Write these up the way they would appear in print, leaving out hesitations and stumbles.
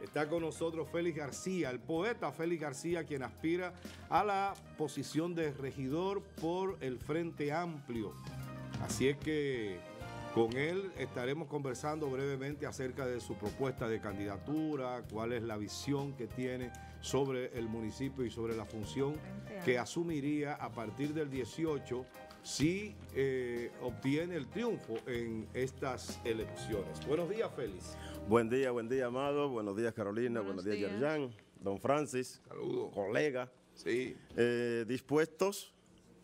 Está con nosotros Félix García, el poeta Félix García, quien aspira a la posición de regidor por el Frente Amplio. Así es que con él estaremos conversando brevemente acerca de su propuesta de candidatura, cuál es la visión que tiene sobre el municipio y sobre la función que asumiría a partir del 18 si obtiene el triunfo en estas elecciones. Buenos días, Félix. Buen día, Amado. Buenos días, Carolina. Buenos días, Yerjan. Don Francis. Saludos. Colega. Sí. Dispuestos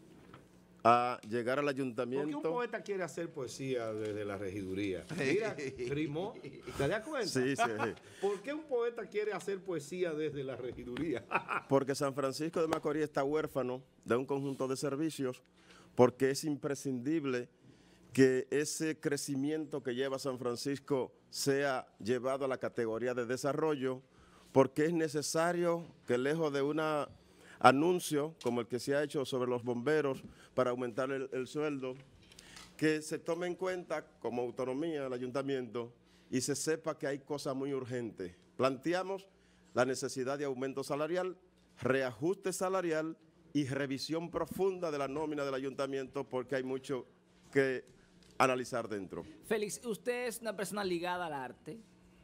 a llegar al ayuntamiento. ¿Por qué un poeta quiere hacer poesía desde la regiduría? Mira, rimó. ¿Te das cuenta? Sí. ¿Por qué un poeta quiere hacer poesía desde la regiduría? Porque San Francisco de Macorís está huérfano de un conjunto de servicios, porque es imprescindible que ese crecimiento que lleva San Francisco sea llevado a la categoría de desarrollo, porque es necesario que lejos de un anuncio como el que se ha hecho sobre los bomberos para aumentar el sueldo, que se tome en cuenta como autonomía del ayuntamiento y se sepa que hay cosas muy urgentes. Planteamos la necesidad de aumento salarial, reajuste salarial y revisión profunda de la nómina del ayuntamiento, porque hay mucho que analizar dentro. Félix, usted es una persona ligada al arte.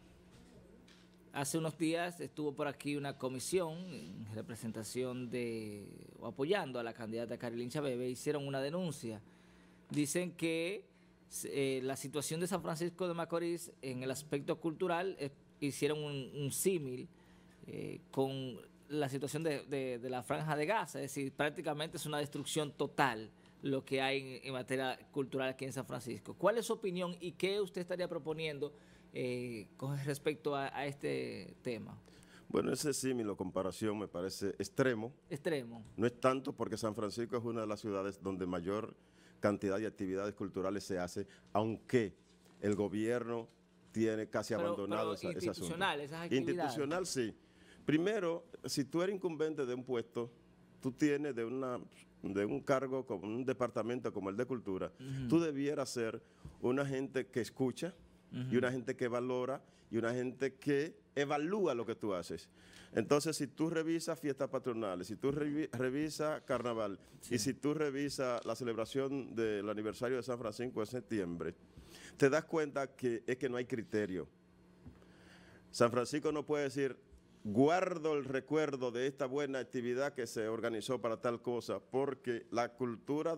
Hace unos días estuvo por aquí una comisión en representación o apoyando a la candidata Carilín Chabebe. Hicieron una denuncia. Dicen que la situación de San Francisco de Macorís en el aspecto cultural, hicieron un símil con la situación de la Franja de Gaza. Es decir, prácticamente es una destrucción total lo que hay en materia cultural aquí en San Francisco. ¿Cuál es su opinión y qué usted estaría proponiendo con respecto a este tema? Bueno, ese símil o comparación me parece extremo. Extremo. No es tanto porque San Francisco es una de las ciudades donde mayor cantidad de actividades culturales se hace, aunque el gobierno tiene casi abandonado ese asunto. Institucional, esas actividades. Institucional, sí. Primero, si tú eres incumbente de un puesto, tú tienes de un cargo, como un departamento como el de Cultura, tú debieras ser una gente que escucha, y una gente que valora, y una gente que evalúa lo que tú haces. Entonces, si tú revisas fiestas patronales, si tú revisas carnaval, y si tú revisas la celebración del aniversario de San Francisco de septiembre, te das cuenta que es que no hay criterio. San Francisco no puede decir, guardo el recuerdo de esta buena actividad que se organizó para tal cosa, porque la cultura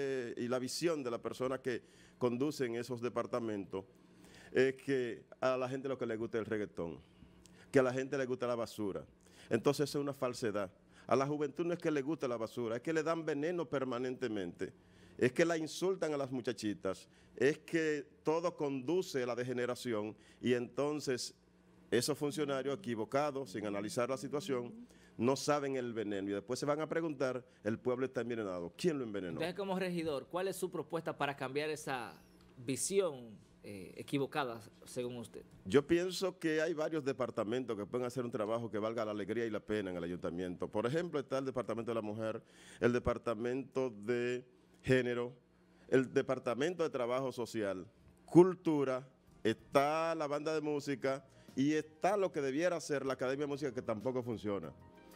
y la visión de la persona que conducen esos departamentos es que a la gente lo que le gusta es el reggaetón, que a la gente le gusta la basura. Entonces es una falsedad. A la juventud no es que le guste la basura, es que le dan veneno permanentemente, es que la insultan a las muchachitas, es que todo conduce a la degeneración, y entonces esos funcionarios equivocados, sin analizar la situación, no saben el veneno, y después se van a preguntar, el pueblo está envenenado. ¿Quién lo envenenó? Entonces, como regidor, ¿cuál es su propuesta para cambiar esa visión equivocada, según usted? Yo pienso que hay varios departamentos que pueden hacer un trabajo que valga la alegría y la pena en el ayuntamiento. Por ejemplo, está el Departamento de la Mujer, el Departamento de Género, el Departamento de Trabajo Social, Cultura, está la banda de música y está lo que debiera ser la Academia de Música, que tampoco funciona.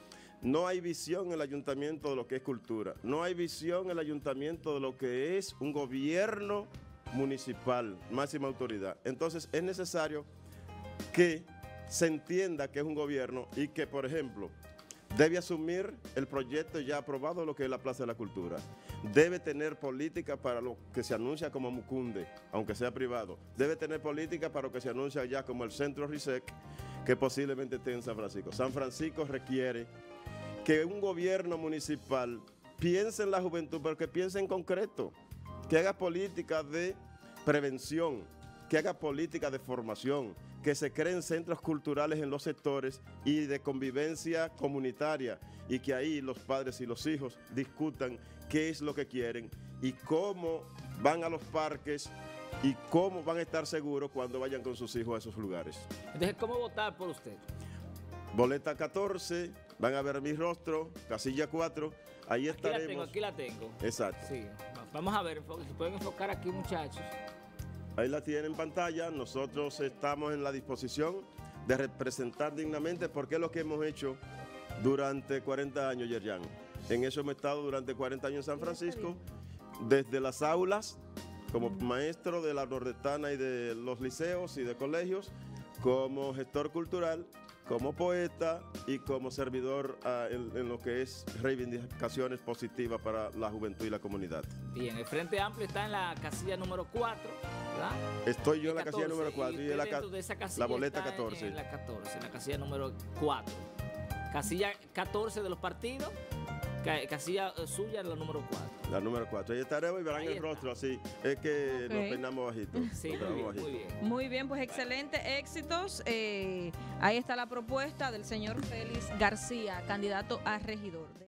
No hay visión en el ayuntamiento de lo que es cultura, no hay visión en el ayuntamiento de lo que es un gobierno municipal, máxima autoridad. Entonces es necesario que se entienda que es un gobierno y que, por ejemplo, debe asumir el proyecto ya aprobado de lo que es la Plaza de la Cultura. Debe tener política para lo que se anuncia como Mucunde, aunque sea privado. Debe tener política para lo que se anuncia ya como el Centro RISEC, que posiblemente esté en San Francisco. San Francisco requiere que un gobierno municipal piense en la juventud, pero que piense en concreto, que haga política de prevención, que haga política de formación, que se creen centros culturales en los sectores y de convivencia comunitaria, y que ahí los padres y los hijos discutan qué es lo que quieren y cómo van a los parques y cómo van a estar seguros cuando vayan con sus hijos a esos lugares. Entonces, ¿cómo votar por usted? Boleta 14, van a ver mi rostro, casilla 4, ahí estaremos. Aquí la tengo. Exacto. Sí. Vamos a ver, si pueden enfocar aquí, muchachos. Ahí la tienen en pantalla. Nosotros estamos en la disposición de representar dignamente, porque es lo que hemos hecho durante 40 años, Yerjan. En eso hemos estado durante 40 años en San Francisco, desde las aulas, como maestro de la nordestana y de los liceos y de colegios, como gestor cultural, como poeta y como servidor en lo que es reivindicaciones positivas para la juventud y la comunidad. Bien, el Frente Amplio está en la casilla número 4, ¿verdad? Estoy yo en la casilla número 4 y usted en dentro de esa casilla la boleta está 14. En la 14, en la casilla número 4. Casilla 14 de los partidos, casilla suya en la número 4. La número 4. Ahí estaremos y verán Ahí el está. rostro así. Es que Ok. nos peinamos bajito. Sí, Nos muy peinamos bien, bajito. muy bien. Muy bien, pues excelente, éxitos. Ahí está la propuesta del señor Félix García, candidato a regidor.